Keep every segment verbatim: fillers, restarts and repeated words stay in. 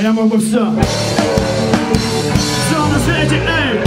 я мог бы все. Все на свете, эй.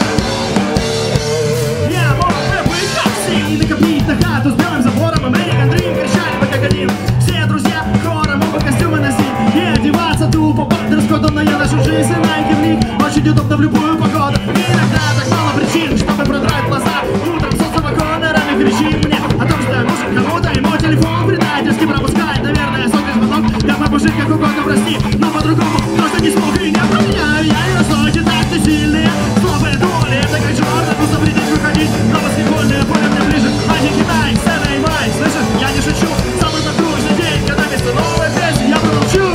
Я мог бы быть как все и накопить на хату с белым забором. American Dream кричали бы как один. Все друзья хором оба костюмы носить и одеваться тупо под дресс-кодом. Но я ношу жизнь и найки в них. Очень удобно в любую погоду. Иногда так мало причин, чтобы продрать глаза. Утром солнце в оконерами кричит мне о том, что я нужен кому-то, и мой телефон предательски пропускает. Наверное, сотый звонок. Я могу жить как угодно, прости, но по-другому просто не смог и не поменяю. Я и настойчив, так ты сильные. Слабые доли, это как черт, но запретить выходить. Но баскетбольные поля мне ближе. А не Китай, сцена и май. Слышишь, я не шучу. Самый натруженный день, когда вместо новой песни я промолчу.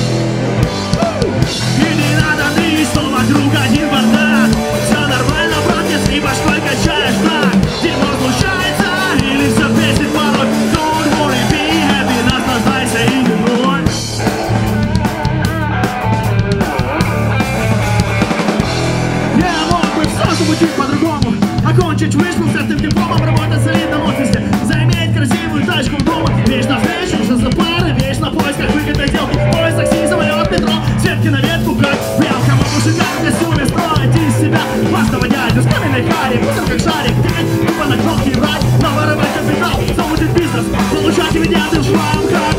И не надо три, что вокруг один бардак. Все нормально, брат, если башкой качаешь так. Дерьмо случается, или все бесит порой. Don't worry, be happy, наслаждайся игрой. Я мог бы все замутить по-другому. Окончить вышку с этим дипломом, работать в солидном офисе, заиметь красивую тачку дома. Вечно встречу, что за пары, вечно в поисках выгодной сделки. Поезд, такси, самолет, метро, сетки на ветку, как прялка. Могу шагать в костюме, строить из себя важного дядю с каменной хари, путем как шарик. День, тупо на кнопки брать, наворовать капитал, замутить бизнес, получать дивиденды в швам.